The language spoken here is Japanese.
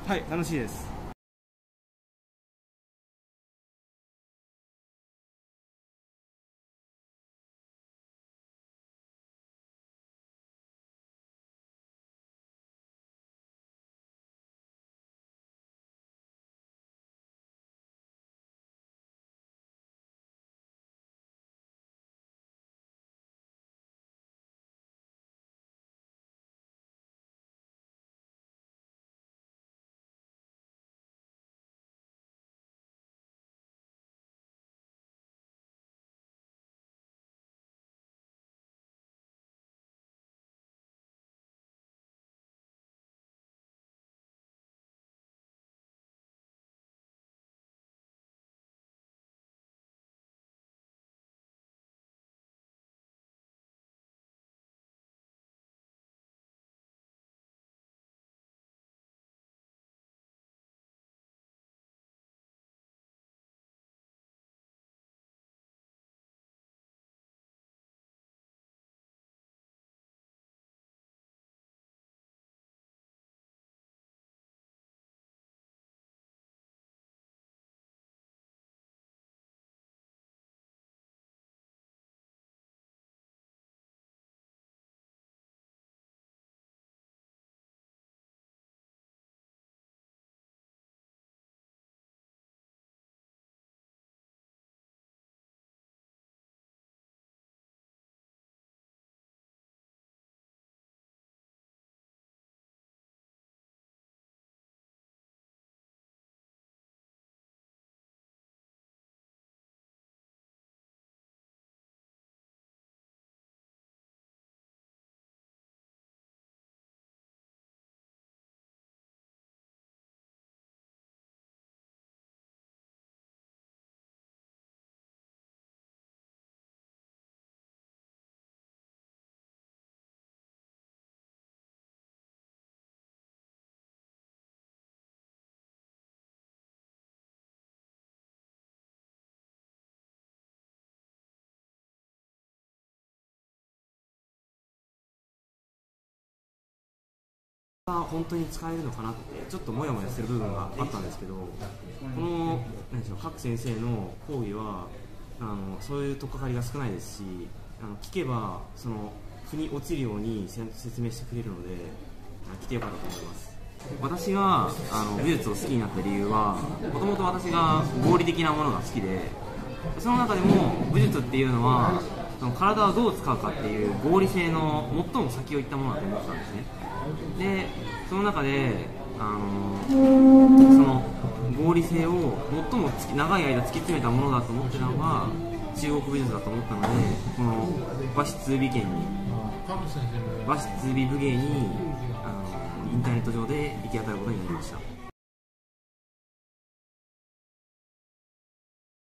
はい、楽しいです。本当に使えるのかなってちょっとモヤモヤする部分があったんですけど、この何でしょう、各先生の講義はそういう取っかかりが少ないですし、聞けばその腑に落ちるように説明してくれるので、来てよかったと思います。私が武術を好きになった理由は、もともと私が合理的なものが好きで、その中でも武術っていうのはその体をどう使うかっていう合理性の最も先を行ったものだと思ってたんですね。でその中でその合理性を最も長い間突き詰めたものだと思ってたのが中国武術だと思ったので、この和室美武芸にインターネット上で行き当たることになりました。